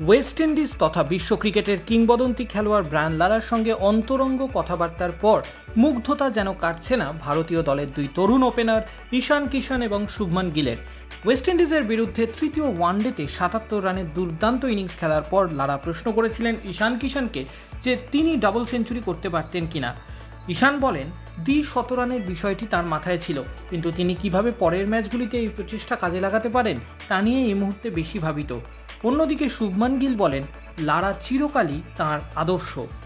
West Indies তথা বিশ্ব ক্রিকেটের কিংবদন্তি খেলোয়াড় ব্রায়ান লারার সঙ্গে অন্তরঙ্গ কথাবার্তার পর মুগ্ধতা যেন কাটছে না ভারতীয় দলের দুই তরুণ ওপেনার ঈশান কিষান এবং শুভমান গিলের। ওয়েস্ট ইন্ডিজের বিরুদ্ধে তৃতীয় ওয়ানডেতে ৭৭ রানের দুর্দান্ত ইনিংস খেলার পর লারা প্রশ্ন করেছিলেন ঈশান কিষানকে যে তিনি ডাবল সেঞ্চুরি করতে পারতেন কিনা। ঈশান বলেন, দ্বি-শতরানের বিষয়টি তার মাথায় ছিল, কিন্তু তিনি কিভাবে পরের ম্যাচগুলিতে এই প্রচেষ্টা কাজে লাগাতে পারেন তা নিয়ে এই মুহূর্তে বেশি ভাবিত। অন্যদিকে শুভমান গিল বলেন, লারা চিরকালই তাঁর আদর্শ।